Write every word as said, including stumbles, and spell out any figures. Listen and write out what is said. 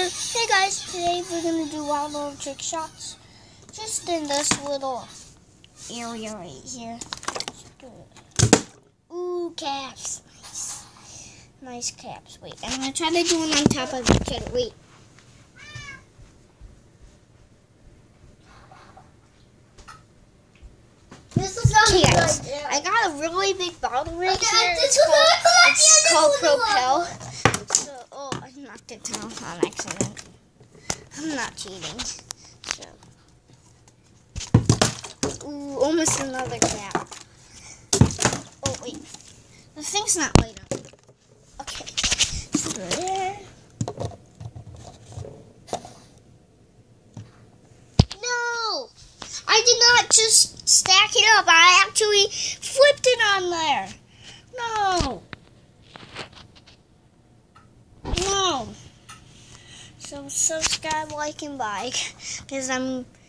Hey guys, today we're going to do wild little trick shots. Just in this little area right here. Ooh, caps. Nice. Nice caps. Wait, I'm going to try to do it on top of each other. Wait. This is not Okay, good. guys, Yeah. I got a really big bottle right Okay, here. this It's was called, not it's good. called This was Propel. not So, oh, I knocked it down on accident. I'm not cheating. So, ooh, almost another cap. Oh wait, the thing's not light up. Okay, so there. No, I did not just stack it up. I actually flipped it on there. No. No. So subscribe, like, and like, because I'm